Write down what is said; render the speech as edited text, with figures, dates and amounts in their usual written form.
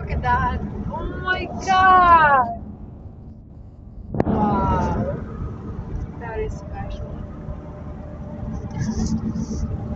Look at that. Oh my god. Wow. That is special.